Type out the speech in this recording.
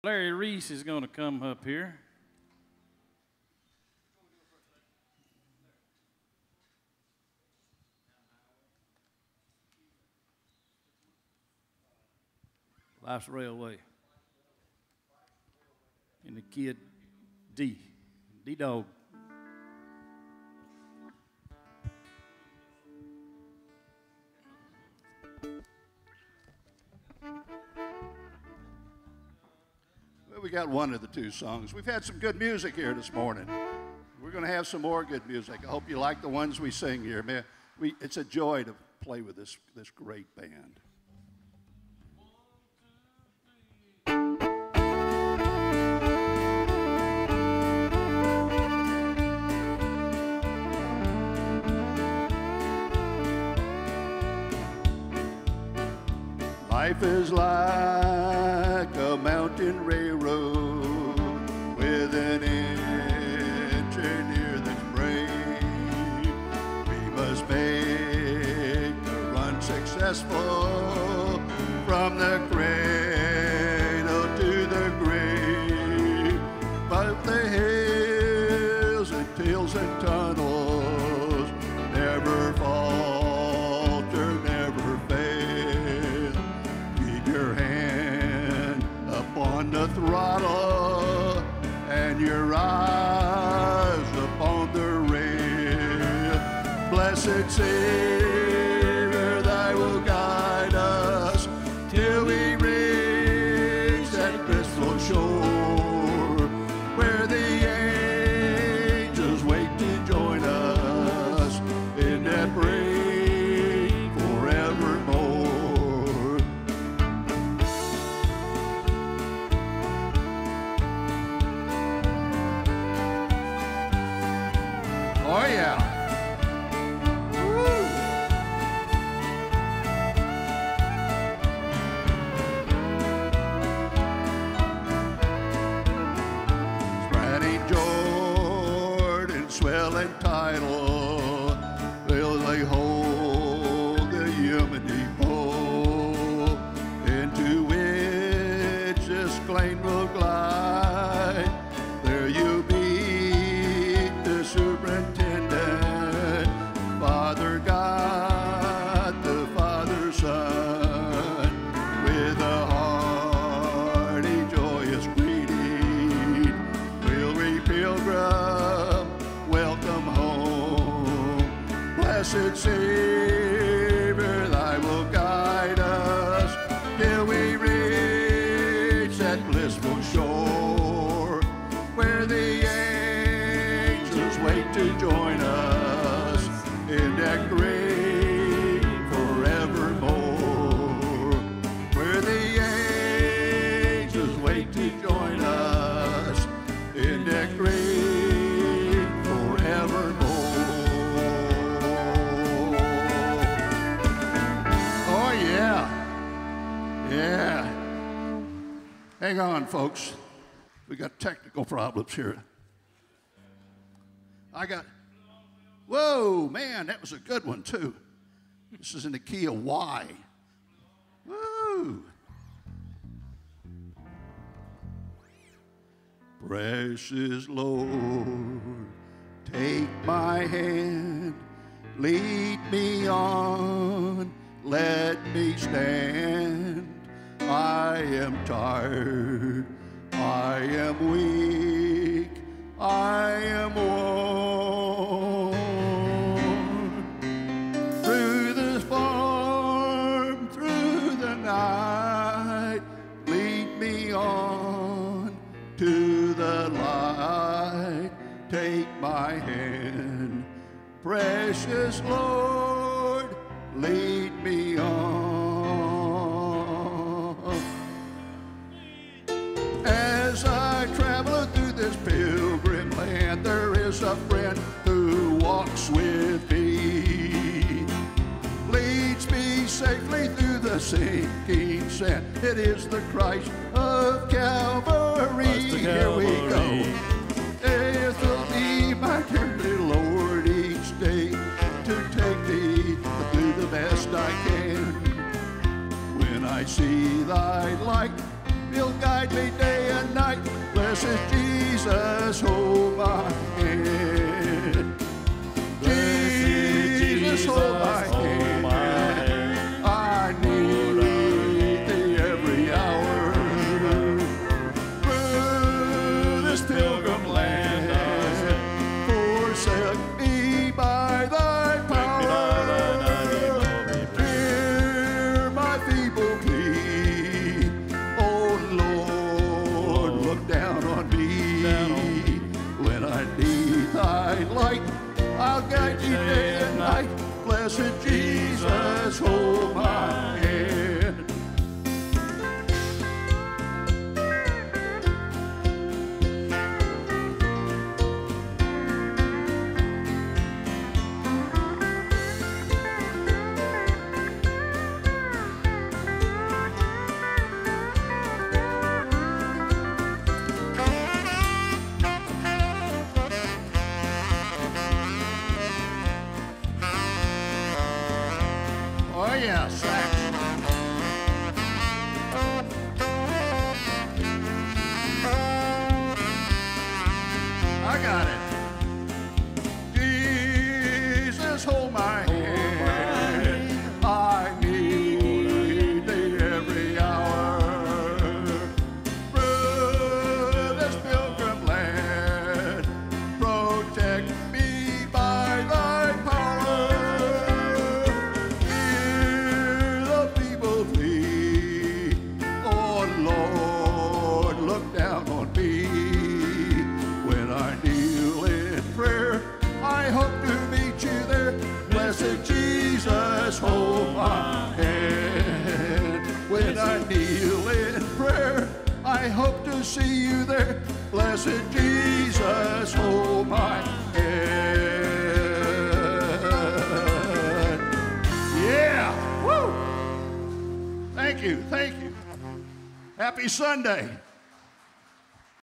Reese is going to come up here. Life's Railway. And the kid, D-Dog. Well, we got one of the two songs. We've had some good music here this morning. We're going to have some more good music. I hope you like the ones we sing here. Man, it's a joy to play with this great band. Life is like a mountain railroad with an engineer that's brave. We must make the run successful from the cradle to the grave. But the hills and hills and tunnels never falter, never fail. Keep your hand upon the throttle and your eyes upon the rail. Blessed Savior, thy will guide us till we reach that blissful shore where the angels wait to join us in that reign forevermore. Oh yeah. Spreading Jordan, swelling tidal, will they hold the human depot into which this plane will glide. There you meet the superintendent, Father God, the Father Son, with a hearty, joyous greeting. Will we, pilgrim, welcome home? Blessed Savior, thy will guide us till we reach that blissful shore where the angels wait to join us in that great forevermore. Where the angels wait to join us in that great forevermore. Oh yeah, yeah. Hang on, folks. We got technical problems here. Whoa, man, that was a good one, too. This is in the key of Y. Woo! Precious Lord, take my hand, lead me on, let me stand. I am tired, I am weak, I am worn. Through the storm, through the night, lead me on to the light. Take my hand, precious Lord, lead me on. As I travel through this pilgrim land, there is a friend who walks with me, leads me safely through the sinking sand. It is the Christ of Calvary. Here we go. It will be my dearly Lord each day to take me through the best I can. When I see thy light, he'll guide me day and Blessed Jesus, hold my hand. Jesus, hold my hand. I need thee every hour. Through this pilgrim land, forsake me by thy power. Hear my feeble plea. Oh Lord, look down on me. When I need thy light, I'll guide you day and night. Blessed Jesus, hold my hand. Oh yeah, sax. I got it. Jesus, hold my hand. I need thee every hour. Through this pilgrim land, protect me by thy power. Hear the feeble plea. Oh Lord, look down on me. When I kneel in prayer, I hope to meet you there. Blessed Jesus, hold my hand. When I kneel in prayer, I hope to see you there. Blessed Jesus, hold my hand. Yeah, woo! Thank you, thank you. Happy Sunday.